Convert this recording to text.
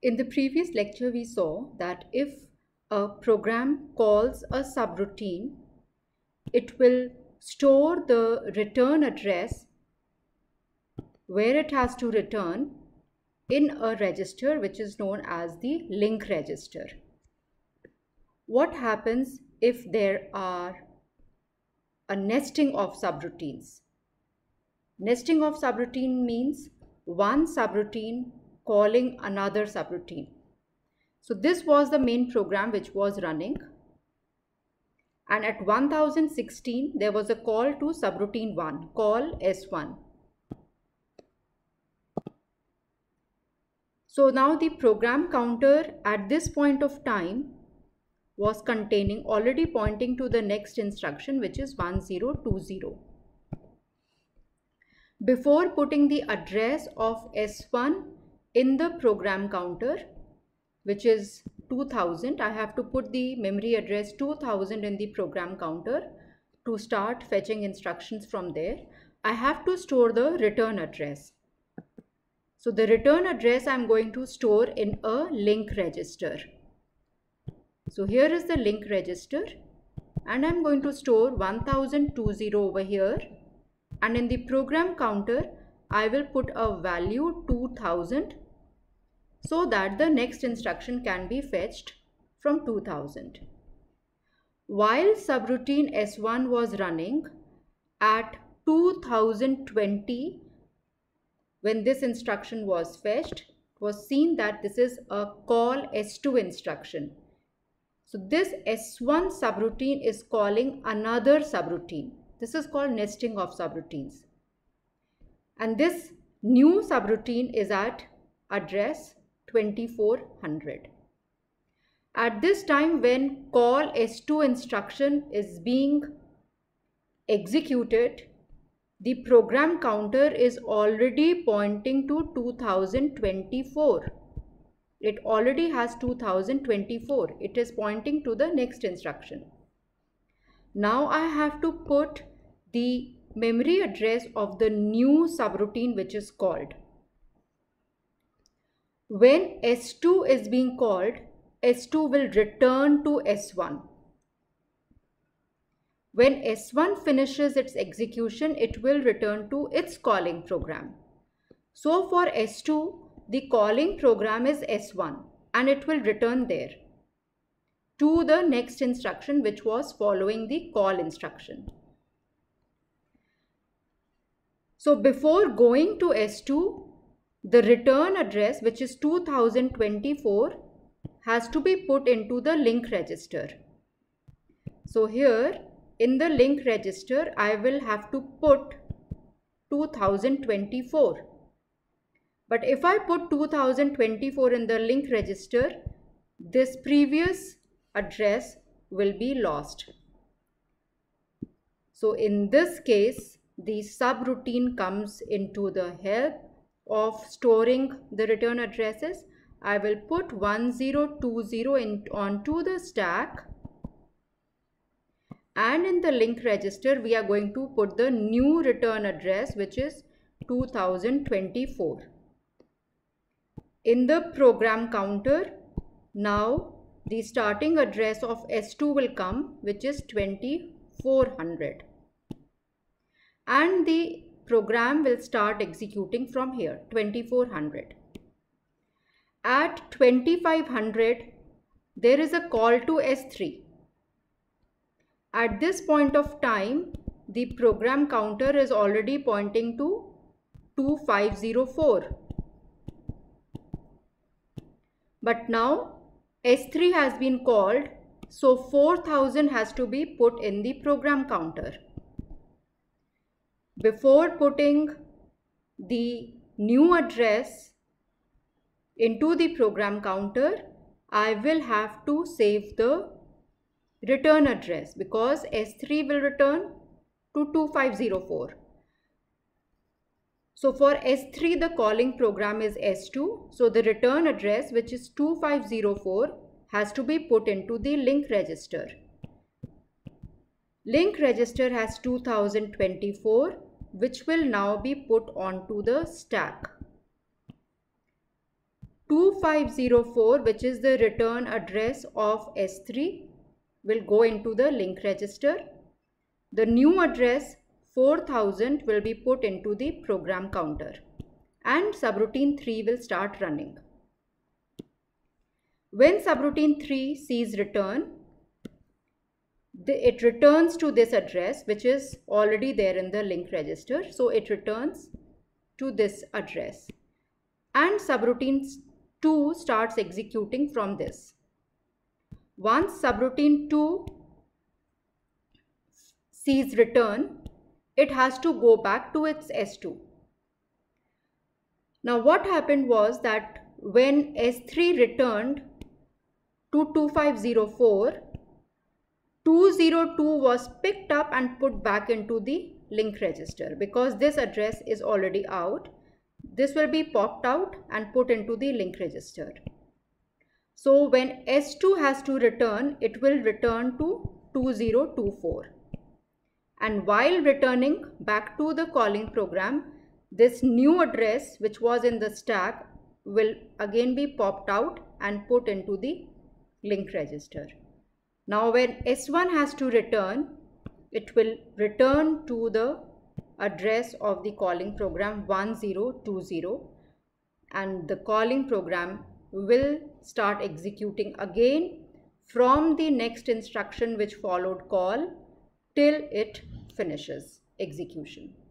In the previous lecture, we saw that if a program calls a subroutine, it will store the return address where it has to return in a register which is known as the link register. What happens if there are a nesting of subroutines? Nesting of subroutine means one subroutine calling another subroutine. So this was the main program which was running, and at 1016 there was a call to subroutine 1, call S1. So now the program counter at this point of time was containing, already pointing to the next instruction, which is 1020. Before putting the address of S1 in the program counter, which is 2000, I have to put the memory address 2000 in the program counter to start fetching instructions from there. I have to store the return address. So the return address I'm going to store in a link register. So here is the link register, and I'm going to store 1020 over here, and in the program counter I will put a value 2000 so that the next instruction can be fetched from 2000. While subroutine S1 was running, at 2020, when this instruction was fetched, it was seen that this is a call S2 instruction. So this S1 subroutine is calling another subroutine. This is called nesting of subroutines. And this new subroutine is at address 2400. At this time, when call S2 instruction is being executed, the program counter is already pointing to 2024. It already has 2024. It is pointing to the next instruction. Now I have to put the memory address of the new subroutine which is called. When S2 is being called, S2 will return to S1. When S1 finishes its execution, it will return to its calling program. So for S2, the calling program is S1, and it will return there to the next instruction which was following the call instruction. So before going to S2, the return address, which is 2024, has to be put into the link register. So here in the link register, I will have to put 2024. But if I put 2024 in the link register, this previous address will be lost. So in this case, the subroutine comes into the help of storing the return addresses. I will put 1020 onto the stack, and in the link register we are going to put the new return address, which is 2024. In the program counter, now the starting address of S2 will come, which is 2400. And the program will start executing from here, 2400. At 2500, there is a call to S3. At this point of time, the program counter is already pointing to 2504. But now S3 has been called, so 4000 has to be put in the program counter. Before putting the new address into the program counter, I will have to save the return address, because S3 will return to 2504. So for S3, the calling program is S2. So the return address, which is 2504, has to be put into the link register. Link register has 2024, which will now be put onto the stack. 2504, which is the return address of S3, will go into the link register. The new address 4000 will be put into the program counter and subroutine 3 will start running. When subroutine 3 sees return, it returns to this address which is already there in the link register. So it returns to this address and subroutine 2 starts executing from this. Once subroutine 2 sees return, it has to go back to its S2. Now what happened was that when S3 returned to 2504, 202 was picked up and put back into the link register because this address is already out. This will be popped out and put into the link register. So when S2 has to return, it will return to 2024. And while returning back to the calling program, this new address which was in the stack will again be popped out and put into the link register. Now when S1 has to return, it will return to the address of the calling program 1020 and the calling program will start executing again from the next instruction which followed call till it finishes execution.